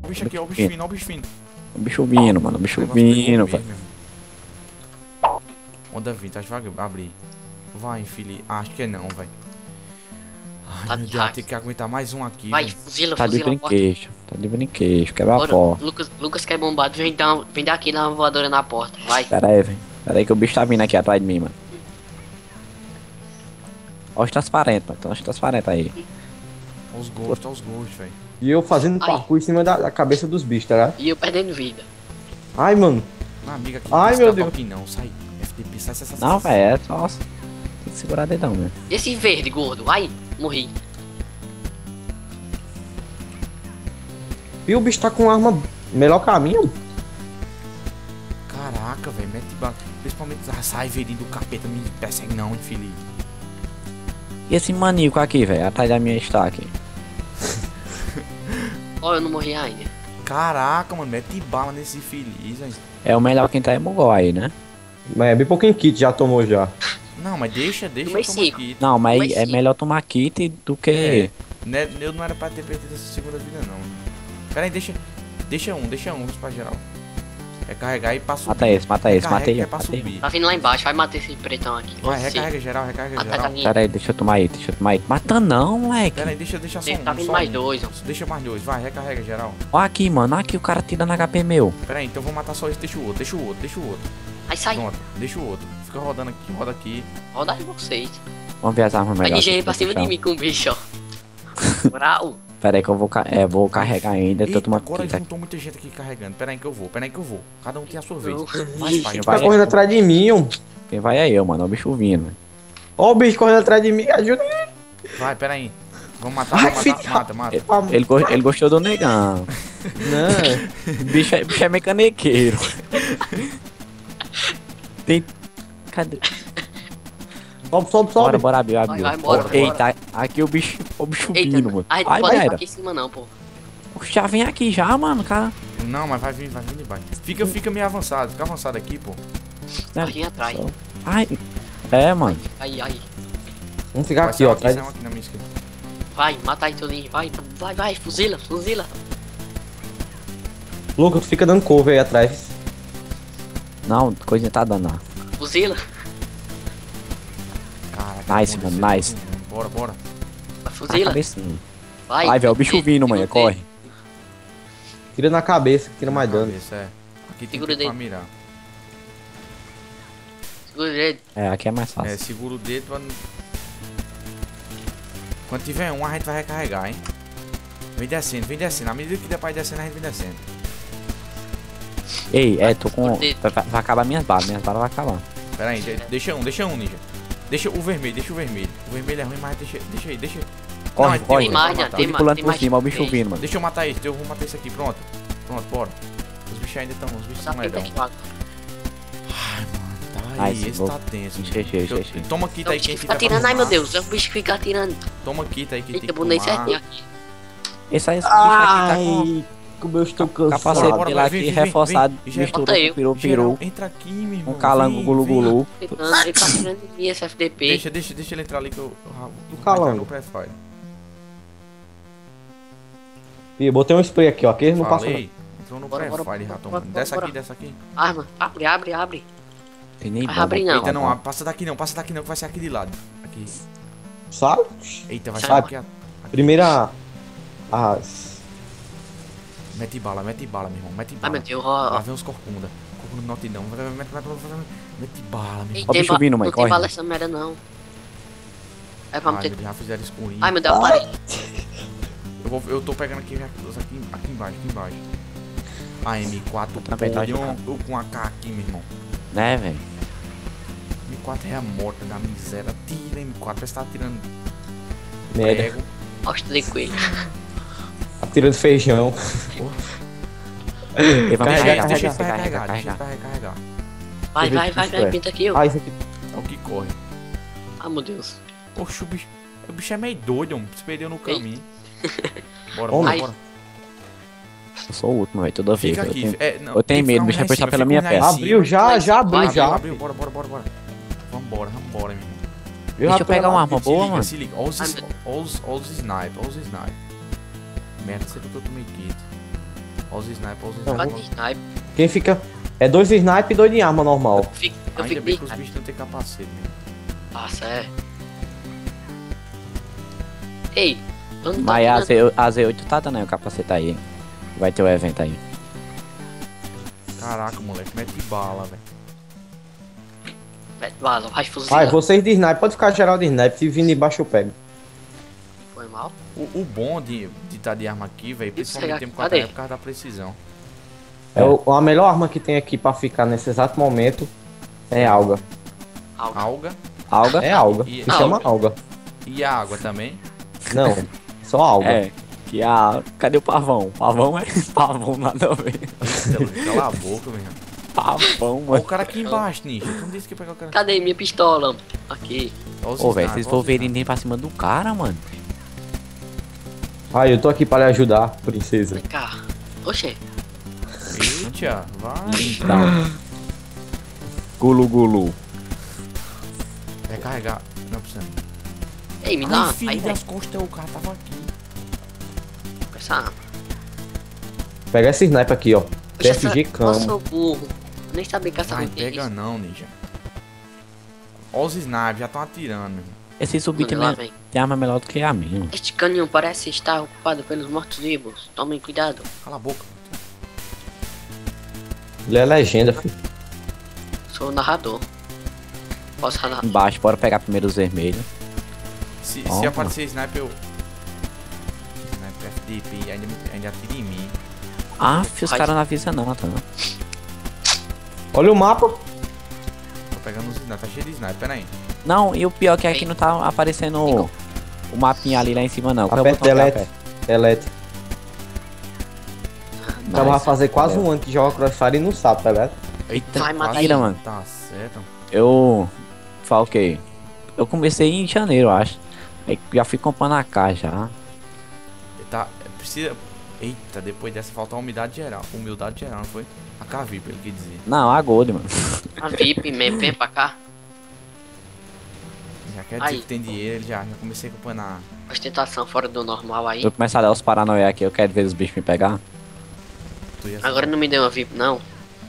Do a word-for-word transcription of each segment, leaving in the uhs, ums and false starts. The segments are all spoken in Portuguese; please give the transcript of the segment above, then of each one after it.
o bicho aqui, ó o bicho fino, ó o bicho fino. O bicho vindo, mano, o bicho vindo, velho. Onda vinte, acho que vai abrir. Vai, filho. Ah, acho que é não, velho. Ai, meu Deus, tem que aguentar mais um aqui. Vai, fuzila, Tá de fuzila. brinquedo, tá de brinquedo, quebra a Bora, porta. Lucas, Lucas quer bombado, vem, dar, um- vem dar aqui na voadora na porta, vai. Pera aí, velho. Pera aí que o bicho tá vindo aqui atrás de mim, mano. Olha os transparentes, mano. Tem uns transparentes aí. Olha os gostos, olha os gostos, velho. E eu fazendo Ai. parkour em cima da, da cabeça dos bichos, tá ligado? E eu perdendo vida. Ai, mano. Uma amiga aqui. Ai, não meu escapa Deus. aqui não, sai. F T P, sai, sai, sai. Não, sai, velho, é só. Tem que segurar dedão, mesmo. E esse verde, gordo? Ai, morri. E o bicho tá com arma melhor que a minha? Caraca, velho, mete bala. Principalmente a sai, velhinho do capeta, me persegue não, infeliz. E esse maníaco aqui, velho, atrás da minha estaca. Ó, eu não morri ainda. Caraca, mano, mete bala nesse infeliz, velho. É o melhor quem tá é Mongol aí, né? Mas é bem pouquinho kit, já tomou já. Não, mas deixa, deixa Tomei eu tomar cinco. aqui. Não, mas Mas é sim. melhor tomar kit do que. É, né, eu não era pra ter perdido essa segunda vida, não. Pera aí, deixa. Deixa um, deixa um, pra geral. Recarregar e passa Mata esse, mata esse, Recarrega matei que é ele, pra matei ele. subir. Tá vindo lá embaixo, vai matar esse pretão aqui. Vai, Você. recarrega geral, recarrega Ataca geral. a minha. Pera aí, deixa eu tomar aí, deixa eu tomar aí. Mata não, moleque. Pera aí, deixa, deixa só um. Tá vindo só mais um. dois, ó. Deixa mais dois, vai, recarrega geral. Ó aqui, mano, ó aqui o cara tirando H P meu. Pera aí, então eu vou matar só esse, deixa o outro, deixa o outro, deixa o outro. Aí sai. Pronto, deixa o outro. Fica rodando aqui, roda aqui. Roda aí vocês. Vamos ver as armas Vai melhores. de G pra cima de mim com o bicho, ó. Moral. Pera aí que eu vou, ca- é, vou carregar ainda, tô Eita, tomando agora kit aqui. juntou muita gente aqui carregando. Pera aí que eu vou, pera aí que eu vou. Cada um tem a sua vez. Não. Vai, pai, Vai. Tá vai. correndo atrás de mim, ó. Quem vai é eu, mano, ó o bicho vindo. Ó o bicho correndo atrás de mim, ajuda. Vai, pera aí. Vamos matar, Ai, vamos matar, filha. mata, mata. Ele, go- ele gostou do negão. Não. O bicho é, bicho é mecanequeiro. Tem. Cadê? Sobe, sobe, Bora, sobe. bora, abriu, Vai, abriu. vai, bora, bora. Eita, aqui o bicho, o bicho Eita, vindo, mano. ai, Ai, não pode galera. aqui em cima não, pô. Já vem aqui já, mano, cara. Não, mas vai vir, vai vir debaixo. Fica, fica meio avançado, fica avançado aqui, pô. Né? Vai vir atrás. Só- Ai, é, mano. Aí, aí. Vamos ficar Vai aqui, sair ó. um aqui, Atrás sai um de... aqui na minha esquerda. Vai, mata aí tudinho. Vai, vai, vai. Fuzila, fuzila. Lucas, tu fica dando cover aí atrás. Não, coisa tá dando, não. Fuzila. Caraca, Nice, vamos mano, descer nice. todo mundo. Bora, bora. Vai, A fuzila. cabecinha. Vai. Ai, velho, o bicho vindo, mano, Segura o corre. Tira na cabeça, tira mais Na dano. cabeça, é. Aqui tem Segura tudo pra o dedo. mirar. dedo, Segura o dedo. É, aqui é mais É, fácil. segura o dedo pra... não- Quando tiver um, a gente vai recarregar, hein. Vem descendo, vem descendo. À medida que der pra ir descendo, a gente vem descendo. Ei, é, tô com. Segura o dedo. Vai, vai acabar minhas balas, minhas balas vai acabar. Pera aí, de- deixa um, deixa um, ninja. Deixa o vermelho, deixa o vermelho. O vermelho é ruim, mas deixa, deixa aí, deixa. Corre, é teu, corre. Tem eu mais, vou né? matar. Tem Tô mais, pulando tem por mais. cima, ó o bicho Tem. vindo, mano. Deixa eu matar esse, eu vou matar esse aqui, pronto. Pronto, bora. Os bichos ainda estão, os bichos Só são tenta legal. aqui, ó. Ai, mano, tá Ai, aí, esse esse vou- tá tenso. Enche, enche, Deixa eu- enche, enche. Toma aqui, É tá o aí, bicho quem que fica tiver pra atirando. Ai, meu fumar. Deus. É o bicho que fica atirando. Toma aqui, tá aí, quem tem Eita, que bonito fumar. certinho aqui. Esse aí, esse bicho aqui tá com. Ai, como eu estou Capacete cansado. bora, dele vem, aqui vem, vem, reforçado, vem. Já misturou bota eu. com peru, Geral, peru, entra aqui, meu irmão. um calango, vem, gulu, vem. gulu. Tentando, ele tá atirando em mim esse F D P. Deixa, deixa, deixa ele entrar ali que eu... eu Do vou calango. entrar no pré-fire. Ih, botei um spray aqui, ó. Que não passa. Falei. Entrou no Bora, bora, pré-fire, bora, rato. bora, mano. bora, Desce aqui, bora. desce aqui. Arma. Abre, abre, abre. Tem nem Vai bomba. abrir não. Eita, não, Tá, ah, passa daqui não, passa daqui não, que vai ser aqui de lado. Aqui. Sabe? Eita, vai ser Sabe? aqui. a- aqui. Primeira. As. Mete bala, mete bala, meu irmão, mete Ai, bala. meu Deus, Lá ó. ó. vem os corcunda. Corcunda do notidão. Vai, vai, Mete, mete, mete, mete bala, meu Ei, irmão. Ó o tem bicho ba- vindo, mãe, Não corre. tem bala essa merda, não. É pra Ai, meter. eles já fizeram escurinho. Ai, meu Deus, eu parei. Eu, vou, eu tô pegando aqui, aqui, aqui embaixo, aqui embaixo. A M quatro, Na metade do polhão, eu com a K aqui, meu irmão. Né, velho? M quatro é a morte da miséria. Tira M quatro, parece que tá tirando Merda. prego. Gosto de coelho. Atirando feijão. Ele vai Carrega, carregar, Deixa carregar, ele pra recarregar, carregar, deixa ele carregar. pra recarregar. Vai, Deixa eu ver vai, se vai, isso vai. é. Pinta aqui, ó. Ah, isso aqui. É o que corre. Ah, meu Deus. Oxe, o bicho, o bicho é meio doido, homem. Se perdeu no caminho. Bora, Homem. bora, bora. Eu sou o último, velho, toda vez. Fica Eu aqui. tenho, É, não, eu tenho tem que medo, ficar bicho um vai puxar lá em pela cima, minha fica um lá em peça. cima. Abriu já, já abriu Vai, já. Abriu, bora, bora, bora, bora. Vambora, vambora, meu irmão. Deixa eu pegar uma arma Se boa, liga, mano. se liga. Olha os, Ai, meu- olha os, olha os snipe, olha os snipe. Merda, sei que eu tomei kit. Olha os sniper, olha os Não, Cadê sniper. sniper? Quem fica. É dois snipe e dois de arma normal. Eu fico, eu Ainda fico bem de que os sniper. bichos não tem capacete, mesmo. Nossa, é. Ei, eu não tô Mas a entendendo. Z, a Z oito tá dando aí o capacete aí. Vai ter o evento aí. Caraca, moleque, mete bala, velho. Mete bala, vai fuzil. Ai, vocês de snipe, pode ficar geral de snipe. Se vir de baixo eu pego. Foi mal. O, o bom de estar de, de arma aqui, velho, principalmente pegar- em M quatro é cadê? por causa da precisão. É. o- a melhor arma que tem aqui pra ficar nesse exato momento é alga. Algo. Alga Alga? É alga. E- Se chama alga. alga. e a água também. Não, só alga. É. Que a. Cadê o pavão? Pavão é. Pavão nada a ver. Eita, Luiz, cala a boca, meu irmão. Pavão, Olha o mano. cara aqui embaixo, Ninja. Tu não disse que ia pegar o cara. Cadê minha pistola? Aqui. Olha os Ô, velho, sniper, vocês olha vão os verem sniper. nem pra cima do cara, mano. Ai, eu tô aqui pra lhe ajudar, princesa. Vem cá. Oxê. Eita, vai. Então. Gulu gulu. Recarregar. Não precisa. Ei, me dá. Ai, filho Aí, das costas, o cara tava aqui. com essa arma. Pega esse sniper aqui, ó. Oxe, T F G essa- Nossa, Camo. eu burro. Nem sabia que essa Ai, arma tinha pega isso. não, Ninja. Olha os snipers, já estão atirando, meu irmão. Esse subir Mano, lá tem, vem. tem arma melhor do que a minha. mano. Este caninho parece estar ocupado pelos mortos-vivos. Tomem cuidado. Cala a boca. Ele é legenda, filho. Sou o narrador. Posso narrar? Embaixo, bora pegar primeiro os vermelhos. Se, se Toma. aparecer sniper, eu. Sniper F D P ainda, me- ainda atira em mim. Ah, os Ai. caras não avisam não, tá? Olha o mapa. Tô pegando os sniper, tá cheio de sniper, pera aí. Não, e o pior é que aqui não tá aparecendo o, o mapinha ali lá em cima não. Qual é o Aperta botão que delete. aperta? Delete. O cara vai Nice. fazer quase um ano que joga Crossfire e não sabe, tá ligado? Eita, Vai, mata quase- aí. mano. Tá certo. Eu. Fala o quê? Eu comecei em janeiro, eu acho. Aí já fui comprando a caixa já. Tá, precisa. Eita, depois dessa falta a umidade geral. Humildade geral, não foi? A Cavipa, ele quer dizer. Não, a Gold, mano. A V I P mesmo, vem pra cá. Já quer dizer Aí. que tem dinheiro, ele já, já comecei a acompanhar. a- Ostentação fora do normal aí. Eu começar a dar os paranoia aqui, eu quero ver os bichos me pegar. Tu ia Agora não me deu uma V I P, não.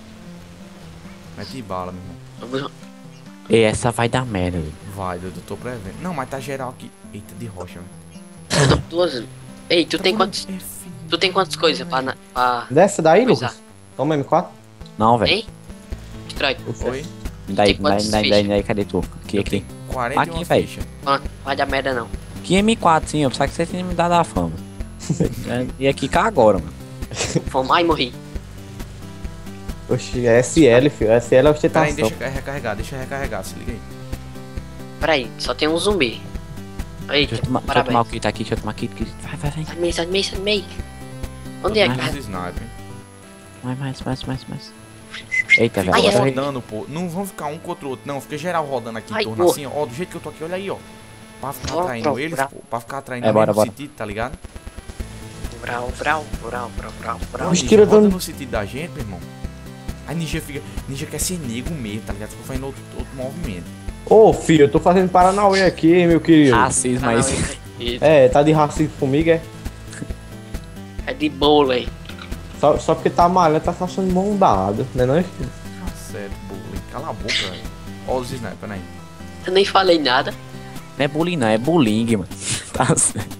Mete bala, meu irmão. Eu vou- E essa vai dar merda, velho. Vai, eu tô prevendo. Não, mas tá geral aqui. Eita, de rocha, velho. eu dou duas. Ei, tu tem quantos. É, filho. Tu tem quantas coisas pra. na- pra... Desce daí, Pois Lucas. Toma M quatro. Não, velho. Hein? Destrói. Oi? Me dá aí, Tem me dá aí, quantas me dá aí, me dá aí, me dá aí, cadê tu? Aqui, Eu aqui. tenho quarenta e Aqui, uma velho. ficha. Pronto, vai dar merda não. Aqui M quatro, sim, eu pensava que você tinha me dado a fama. É, e aqui cá agora, mano. Fomos. Ai, morri. Oxi, é S L, filho. S L é Pera aí, ostentação. deixa eu recarregar, deixa eu recarregar, se liga aí. Peraí, só tem um zumbi. Eita, Deixa eu, tomar, deixa eu tomar o parabéns. kit aqui, deixa eu tomar o kit. kit. Vai, vai, vai. Sai do meio, sai do meio, sai do meio. Onde é que Os vai? sniper. Mais, mais, mais, mais, mais. Eita, velho. Ai, Fica é. agora- rodando, pô. Não vamos ficar um contra o outro, não. Fica geral rodando aqui em Ai, torno pô. assim, ó. Do jeito que eu tô aqui, olha aí, ó. Pra ficar Ó, atraindo pronto, eles, pra- pô. Pra ficar atraindo É, no bora, mesmo bora. sentido, tá ligado? Brau, brau, brau, brau, brau, brau. Os Ninja, tira roda dando- no sentido da gente, meu irmão. Aí Ninja fica. Ninja quer ser nego mesmo, tá ligado? Fica fazendo outro, outro movimento. Ô, filho, eu tô fazendo Paranauê aqui, meu querido. Racismo Ah, aí. não, sim. isso. É, tá de racismo comigo, é? É de bolo aí. Só, só porque tá malhando, tá passando mão dada, né não? filho? Tá certo, bullying. Cala a boca, velho. Ó os sniper aí. Eu nem falei nada. Não é bullying, não, é bullying, mano. Tá certo.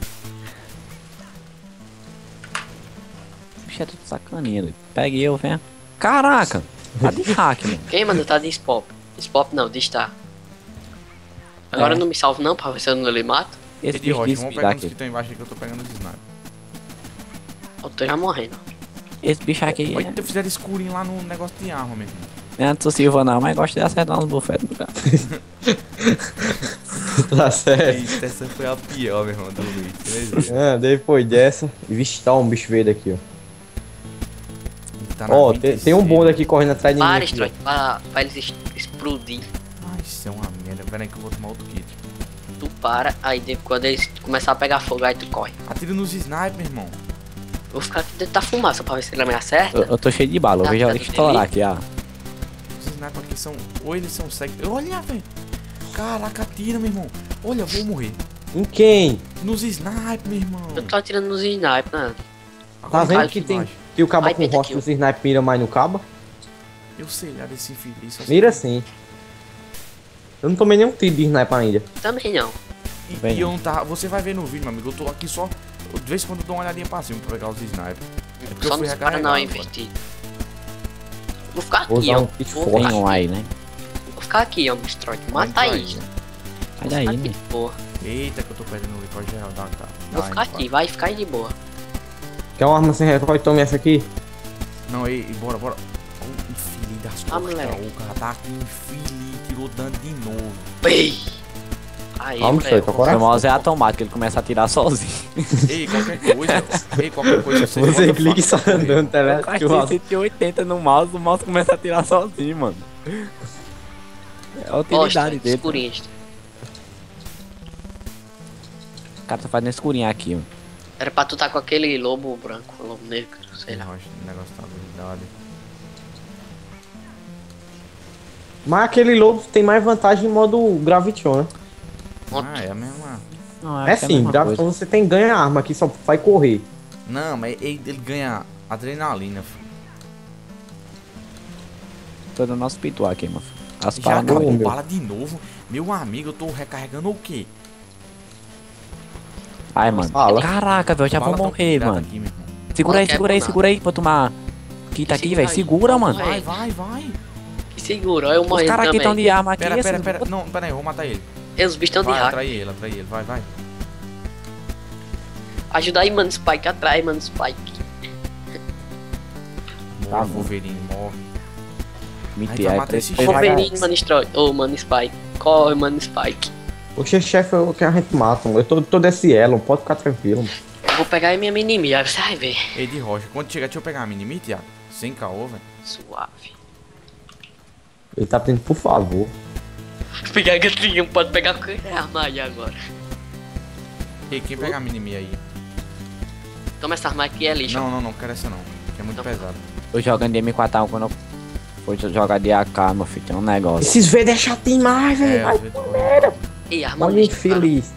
Bicho é tudo sacaninha, doido. Pegue eu, venha. Caraca! Tá de hack, mano. Quem, mano, tá de spop? Spop não, de star. Agora É. eu não me salvo não, pra ver se eu não lhe mato. Esse E de bicho rocha, disse vamos me pegar dá os que aqui. estão embaixo aqui que eu tô pegando os sniper. Eu tô já morrendo. Esse bicho aqui Olha, é... tu fizeram escurinho lá no negócio de arma mesmo. não é do Silva não, mas gosta de acertar uns bufetes do cara. Tá certo. Eita, essa foi a pior, meu irmão, do Luiz. beleza? Ah, depois dessa. Vixe, tá um bicho verde aqui, ó. Tá na Ó, tem, tem um vinte e seis. bonde aqui correndo atrás de mim. Para, aqui, Stroy, pra, pra eles es- explodir. Ai, isso é uma merda. Pera aí que eu vou tomar outro kit. Tu para, aí de- quando eles começar a pegar fogo, aí tu corre. Atira nos sniper, irmão. Eu vou ficar aqui dentro da fumaça pra ver se ele me acerta. Eu, eu tô cheio de bala, eu Tá, vejo tá ela do estourar aqui, ó. Os sniper aqui são. Ou eles são cegos. Olha, velho. Caraca, atira, meu irmão. Olha, eu vou morrer. Em quem? Nos sniper, meu irmão. Eu tô atirando nos sniper, né? Tá Agora vendo vai que aqui tem, embaixo. Que o cabo Ai, com penta rocha kill. dos sniper mira mais no cabo? Eu sei lá desse infeliz. só sei Mira que- sim. Eu não tomei nenhum tiro de sniper ainda. Também não. E, Bem, e eu não tava. Você vai ver no vídeo, meu amigo. Eu tô aqui só. De vez em quando eu dou uma olhadinha pra cima pra pegar os snipers. É porque Só eu fui nos para recarregar não é agora. invertido. Vou ficar Vou aqui, usar ó. um kit Vou forte. Tem ficar um aqui. aí, né? Vou ficar aqui, ó, Destroy. Vai, Mata vai, aí. né? Sai daí, Aqui né? de boa. Eita, que eu tô perdendo o recorde geral da cara. Vou ficar aqui, vai ficar aí de boa. Quer uma arma sem recorde? Tome essa aqui. Não, ei, ei, bora, bora. O infeliz das Ah, costas. moleque. O cara tá aqui infeliz, tirou dano de novo. Ei! Aí, Vamos, velho. Fê, tô O coragem. mouse é automático, ele começa a tirar sozinho. Ei, qualquer coisa. Ei, qualquer coisa. Você, Você bota clica e faca sai pra correr. andando, tá Eu ligado? gastei cento e oitenta no mouse, o mouse começa a tirar sozinho, mano. É a utilidade Gosta, dele. escurinho. O cara tá fazendo escurinho aqui, mano. Era pra tu tá com aquele lobo branco, lobo negro, sei lá. Eu acho que o negócio tá habilidade. Mas aquele lobo tem mais vantagem em modo Graviton, né? Ah, é a mesma. Não, É acho que a sim, mesma Graviton coisa. você tem ganha arma aqui, só vai correr. Não, mas ele, ele ganha adrenalina, filho. Tô dando nosso pituá aqui, mano. As Já palas acabou meu. bala de novo. Meu amigo, eu tô recarregando o quê? Ai, mano. Fala. Caraca, velho, eu já Bala vou tá morrer, pirata mano. aqui, meu irmão. Segura aí, Qualquer segura aí, nada. segura aí pra tomar. Quita aqui, Segura velho. aí. Segura, mano. Vai. Vai, vai, vai. Que segura, eu Os morri caras aqui também. estão de arma aqui. Pera, pera, esses- pera. Não, pera aí, eu vou matar ele. E os bichos estão de Vai, hack. atrai ele, atrai ele. Vai, vai. Ajuda aí, mano, Spike, atrás, mano, Spike. Tá Morre, bom. Wolverine, morre. Mentira, vai é matar esse preto- Vai, Wolverine, mano, Destroy. Ô, mano, Spike. Corre, mano, Spike. O chefe é o que a gente mata, mano. Eu tô, tô desse elo, pode ficar tranquilo, mano. Eu vou pegar aí minha mini aí você vai ver. Ei, de rocha. Quando chegar, deixa eu pegar a mini Thiago. Sem caô, velho. Suave. Ele tá pedindo por favor. Pegar gatinho, pode pegar qualquer arma aí agora. Ei, quem pega a mini aí? Toma essa arma aqui, é lixo. Não, não, não quero essa não. Que é muito Não. pesado. Tô jogando de M quatro A um quando eu for jogar de A K, meu filho. Tem um negócio. Esses V D é chato demais, É, velho. às Vai, vezes- Ih, arma Olha lixo, cara. infeliz.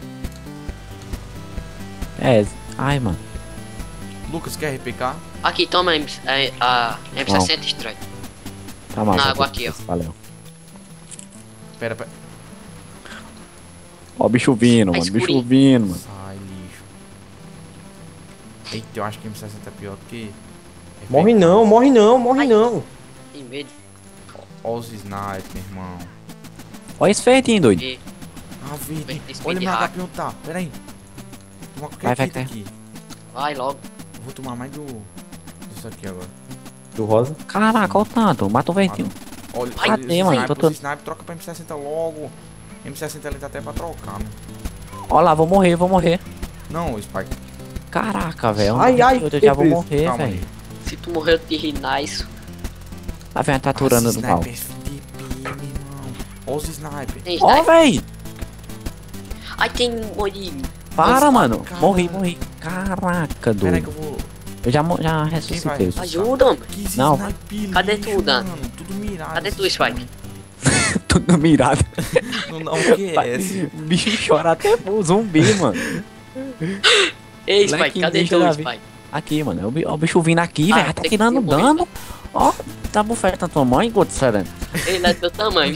É, ai, mano. Lucas, quer R P K? Aqui, toma a M- a, a M sessenta Destroy. Tá massa. Na água aqui, ó. Valeu. Pera, pera. Ó, o bicho vindo, Tá mano. Bicho escurinho. vindo, mano. Sai, lixo. Eita, eu acho que M sessenta é pior do que... Morre não, morre não, morre Ai. não. Tem medo. Olha os snipers, meu irmão. Olha esse verdinho, doido. E Ah, verde. Vem, tem speed Olha meu hack. H P onde tá. Pera aí. Vou tomar qualquer Vai, vai, fita vai. aqui. vai logo. Vou tomar mais do... Isso aqui agora. Do rosa. Caraca, olha o tanto. Mata o verdinho. Olha, Ai, olha cadê, os mano? sniper, Tô todo- os sniper troca pra M sessenta logo. M sessenta ali tá até pra trocar, mano. Olha lá, vou morrer, vou morrer. Não, Spike. Caraca, velho. Ai, ai, Eu já vou que morrer, Calma velho. aí. Se tu morrer, eu te ri nice. Lá vem a taturando Os do mal. snipers de P, meu irmão. Olha os sniper. Tem Ó, sniper. velho. Ai, tem morri. Para, Nossa, mano. cara. Morri, morri. Caraca, Pera aí que doido. eu vou... Eu já, mo- já vai? ressuscitei. isso. Ajuda, mano. Que Não. sniper Cadê lixo, tu, Dan? mano? Tudo mirado. Cadê tu, esses Spike? Tudo mirado. Não, não, o que é esse? O bicho chora até o zumbi, mano. Ei, Moleque Spike, cadê bicho tu, da Spike? Aqui, mano. Ó o bi- ó o bicho vindo aqui, Ah, velho. Tá tem que tirando morrer. dano. Ó, tá bufeta tua mãe, Godsereno. Ele é do teu tamanho.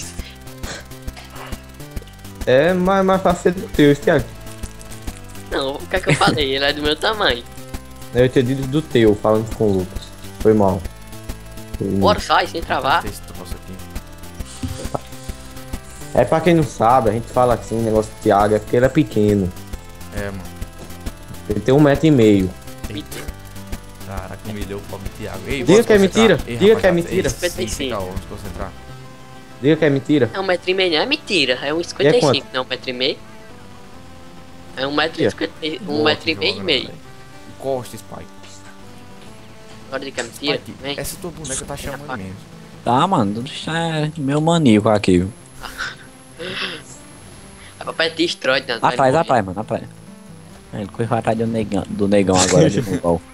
É mais, mais fácil do teu, Thiago. Não, o que é que eu falei? Ele é do meu tamanho. Eu entendi do teu, falando com o Lucas. Foi mal. Foi mal. Bora, sai, sem travar. Esse troço aqui. É pra quem não sabe, a gente fala assim, negócio do Thiago, é porque ele é pequeno. É, mano. Ele tem um metro e meio. Mentira. Caraca, humilhou o pobre Thiago. Ei, Diga vamos que é concentrar. mentira, Ei, diga que é rapaziada, mentira. ei, sem cinquenta e cinco. ficar, Vamos concentrar. Diga que é mentira. É um metro e meio, não é mentira. É um cinquenta e quanto? cinco, não, um metro e meio. É um metro e Yeah. cinquenta e- um Boa metro e que meio e joga, meio. né, velho? Encosta, Spike. Agora de que é mentira? Spike, Vem. essa tua boneca tá chamando mesmo. Tá, mano. Isso é meu maníaco aqui, viu. É papai destrói, né? Vai Atrás, morrer. atrás, mano. Atrás. É, ele correu atrás do negão, do negão agora ali no gol.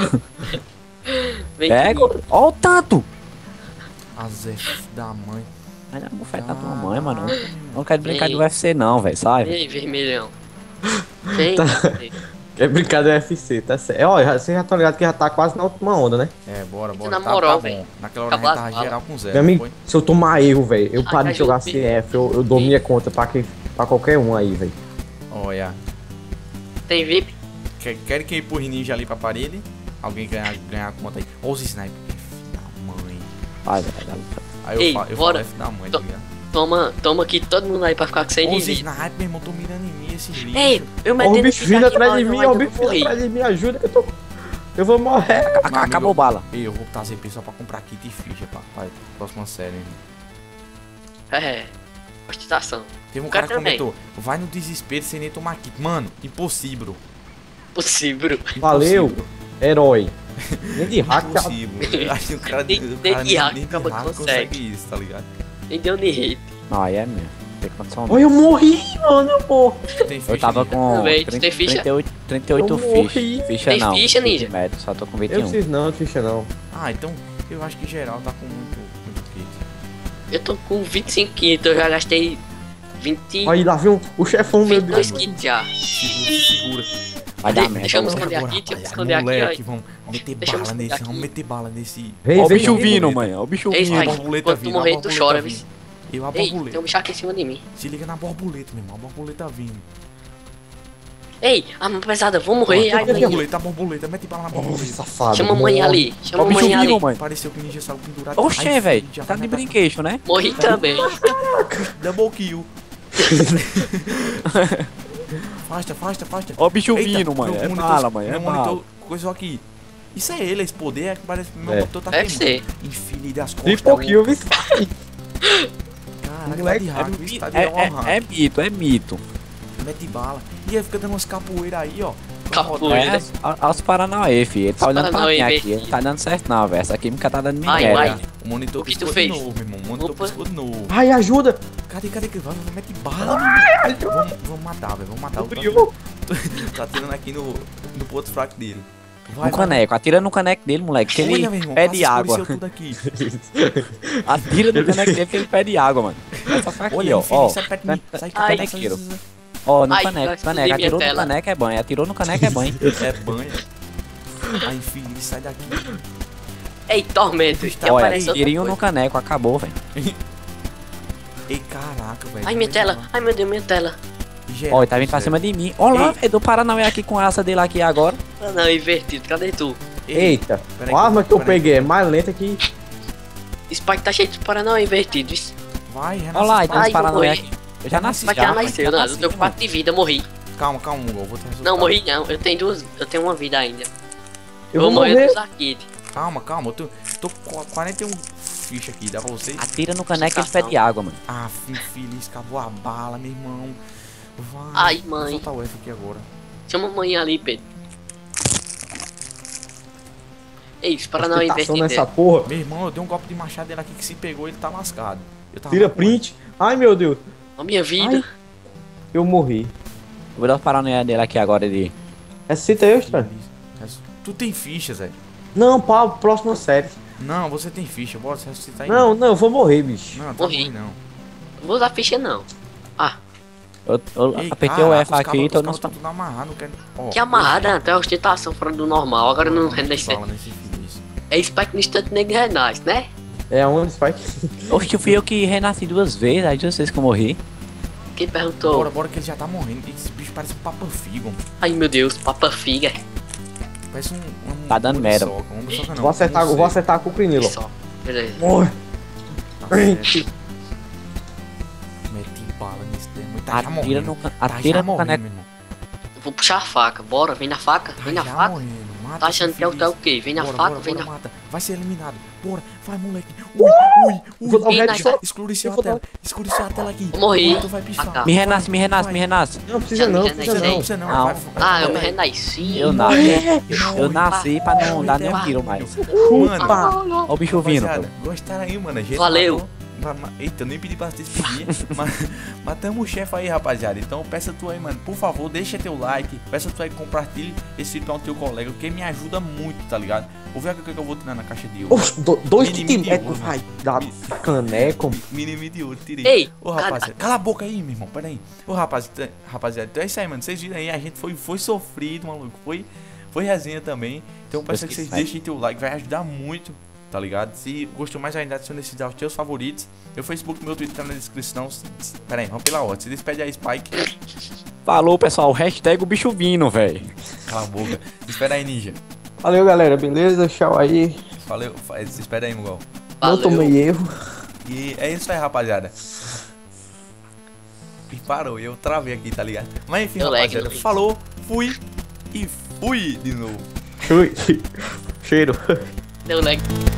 Vem Pega. comigo. Ó o tanto. A Zé da mãe. Vai dar bufeta tua mãe, mano. Caraca, Não quero brincar de Ei. U F C não, velho, sabe? Vem, vermelhão. Vem. Tá. cadê? É brincadeira U F C, tá certo. É, Olha, você já tá ligado que já tá quase na última onda, né? É, bora, bora. Na Tá, moral, tá velho. bom. Naquela hora a gente Acabou tava as balas. geral com zero, Meu não amigo, foi? se eu tomar erro, velho, eu Ah, paro de jogar ajuda. C F, eu, eu dou minha conta pra, que, pra qualquer um aí, velho. Olha. Tem V I P? Quer, querem que eu empurre ninja ali pra parede? Alguém ganhar, ganhar a conta aí. Olha os sniper. Filho da mãe. Vai, vai, vai. Aí eu, Ei, falo, eu bora. falo F da mãe, Tô- tá ligado? Toma, toma aqui todo mundo aí pra ficar com sem Os inimigo. sniper, meu irmão, tô mirando em mim esses lixos. Ei, eu Ó, o metendo bicho aqui, vindo tá aqui, atrás de mano, mim, mas ó, o eu bicho vou vindo morrer. atrás de mim, ajuda que eu tô. Eu vou morrer. Ac- Meu Acabou amigo, bala. Ei, eu vou botar Z P só pra comprar kit e ficha, pá. Pra próxima série, hein? É, ostentação. Teve um Eu cara quero que também. comentou, vai no desespero sem nem tomar kit. Mano, impossível. Possível. Valeu, Impossível. herói. Nem de hack, cara. Impossível. Eu acho que o cara, Nem- o nem cara de hack, nem de acaba hack consegue. consegue isso, tá ligado? Nem deu nem hate. Não, aí é mesmo. Tem condição não. Olha, eu morri, mano, eu morri. Tem Eu tava ficha, com Também, trinta, tem ficha? trinta e oito, trinta e oito Eu morri. fichas. Ficha Tem não. ficha, ninja? Médio, só tô com Eu vinte e não um. preciso não, ficha não. Ah, então eu acho que geral tá com muito, muito kit. Eu tô com vinte e cinco kits, eu já gastei vinte, Aí lá vem um- o chefão, meu vinte e dois Deus. kits já. Segura, segura. Vai dar Deixa- merda. deixa eu me agora. esconder Agora, aqui, deixa eu me rapaziada, esconder aqui, moleque, ó. vamos meter Deixa eu me bala esconder nesse, aqui. vamos meter bala nesse... Vem, Ó o vem, bicho vem, vindo, vem. mãe. Ó o bicho Ei, vindo. vai. A borboleta Quando tu vindo, a morrer, tu borboleta chora, vindo. viu? Eu, a Ei, borboleta. tem um bicho aqui em cima de mim. Se liga na borboleta, meu irmão, a borboleta vindo. Ei, arma pesada, vou morrer. Ó, Ai, a mãe. borboleta, a borboleta, mete bala na Oh, borboleta. safado. Chama a mãe morre. ali, Ó chama o a bicho mãe ali. vindo, mãe. Pareceu que o ninja saiu pendurado. Oxê, Ai, velho. já Tá vai de matar. brinquedo, né? Morri também. Double kill. Afasta, afasta, afasta. Ó o bicho Eita, vindo, mãe. meu É monitor- bala, mãe. É Meu bala. monitor coisou aqui. Isso é ele, esse poder é que parece que meu É. monitor tá Deve queimando. ser. Infile das costas. Triple kill, viu? Caraca, tá Moleque, de É, hack, viu? Tá de é, honra. é, é mito, é mito. Mete bala. E aí fica dando umas capoeiras aí, ó. Capoeira. É, a- aos Paranauê, filho. Ele tá Os olhando pra Paranauê mim aqui. invertido. Ele não tá dando certo, não, velho. Essa química tá dando Ai, miséria. vai. O monitor O que tu piscou de fez? novo, meu irmão. O monitor Opa. piscou de novo. Ai, ajuda. Cadê, cadê? cadê? Vamos, mete bala, menino. Vamos, vamos matar, velho. Vamos matar o Abriu. Tá atirando aqui no, no ponto fraco dele. Vai, No vai, caneco. Atira no caneco dele, moleque. Que Olha, ele meu irmão, pede quase água. escureceu tudo aqui. Atira no caneco dele que ele pede água, mano. É só ficar aqui, Olha, ó. infeliz, Ó, sai perto de mim. Tá- Sai Ai, perto canequeiro. dessa- ó, no Ai, caneco, vai caneco. explodir Atirou minha no tela. caneco é banho. Atirou no caneco é banho. É banho. Ai, infeliz, sai daqui. Ei, Tormento. E Olha, aparece outra tirinho coisa. no caneco. Acabou, velho. Ei, caraca, velho. Ai, minha tela. Ai, meu Deus, minha tela. Geral, Ó, ele tá vindo pra sério. cima de mim. Ó lá, Ei. velho. Do Paranauê aqui com a asa dele aqui agora. Ah, não, invertido. Cadê tu? Ei, Eita, peraí a arma que eu peraí. peguei é mais lenta que. Spike tá cheio de Paraná invertido. Isso. Vai, renasce. Ó lá, então Ai, os Paranauê vou aqui. Eu já nasci Spike já. já pai, nasceu, já não. nasci, Eu tô com mano. quatro de vida, morri. Calma, calma, Hugo, eu vou ter resultado. Não, morri não. Eu tenho duas. Eu tenho uma vida ainda. Eu vou vou morrer morrer. dos arcade. Calma, calma, eu tô, tô com quarenta e um ficha aqui, dá pra vocês? Atira no caneco e ele Cartão. pede água, mano. Ah, infeliz, acabou a bala, meu irmão. Vai. Ai, mãe. Vou soltar o F aqui agora. Chama a mãe ali, Pedro. Ei, os Paraná Ostentação invertido. nessa porra. Meu irmão, eu dei um golpe de machado dele aqui que se pegou, ele tá lascado. Eu tava Tira com print. Ai, meu Deus. A minha vida. Ai. Eu morri. Vou dar os Paranauê dele aqui agora de. Ressuscita eu, ele. Stan. Tu tem fichas, velho. Não, pá, próxima série. Não, você tem ficha, bora você ressuscitar aí. Não, não, eu vou morrer, bicho. Não, tá Morri. ruim, não. Não vou usar ficha não. Ah, Eu, eu Ei, apertei caraca, o F os cabra- aqui, os tô cabra nos. tão tudo amarrado, não quero... Ó, que amarrada, até a ostentação fora do normal. Agora não vamos renasce. bala nesse infeliz. É Spike no instante negro renasce, né? É onde, Spike? Oxe, fui eu que renasci duas vezes, aí duas vezes que eu morri. Quem perguntou? Bora, bora que ele já tá morrendo. Esse bicho parece um Papa Figo. Ai meu Deus, Papa Figa. Parece um... um Tá dando merda. muriçoca, um muriçoca não, Vou acertar, um vou morcego. acertar com o Crinilo. Só. Beleza. Morre. Tá certo. Mete bala nesse demo. Tá já Atira morrendo. no, ca- Tá já atira no morrendo, caneco. meu irmão. Eu vou puxar a faca. Bora, vem na faca. Tá Vem na já faca. morrendo. Mata Tá esse achando que é o, infeliz. é o quê? Vem na Bora, faca, bora, vem bora, na mata. Vai ser eliminado. Bora, vai, moleque. Ui, ui, ui. Vou dar um Ei, headshot. Escureceu Eu a vou tela. Escureceu a tela aqui. Eu morri. Tu vai pifar. Ah, tá. Me renasce, me renasce, me renasce. Não precisa não, Já precisa nem não. Você não, Não. vai, vai, Ah, eu me vai. renasci. Eu nasci. Eu nasci pra não dar nenhum tiro mais. Mano, Ó o bicho vindo, pô. rapaziada, gostaram aí, mano. A gente Valeu. matou Ma- ma- Eita, eu nem pedi pra se despedir. mas, mas tamo o chefe aí, rapaziada. Então peça tu aí, mano. Por favor, deixa teu like. Peça tu aí, compartilhe esse vídeo com o teu colega. Porque me ajuda muito, tá ligado? Vou ver o que eu vou tirar na caixa de ouro. Oxe, do- dois Mini, mini timetecos ouro. vai dar caneco. Mini de ouro, tirei. Ei, Ô, rapaziada, cala a boca aí, meu irmão. Pera aí. Ô, rapaziada, rapaziada, então é isso aí, mano. Vocês viram aí, a gente foi, foi sofrido, maluco. Foi, foi resenha também. Então peço que vocês deixem teu like, vai ajudar muito. Tá ligado? Se gostou mais ainda, adicione esses aos teus favoritos. Meu Facebook, meu Twitter tá na descrição. Pera aí, vamos pela ordem. Se despede aí, Spike. Falou, pessoal. Hashtag o bicho vindo, velho. Cala a boca. Espera aí, Ninja. Valeu, galera. Beleza? Tchau aí. Valeu. Se espera aí, Mugol. Não tomei erro. E é isso aí, rapaziada. E parou, eu travei aqui, tá ligado? Mas enfim, Deu lag, rapaziada. deu lag. Falou, fui e fui de novo. Ui. Cheiro. Deu lag.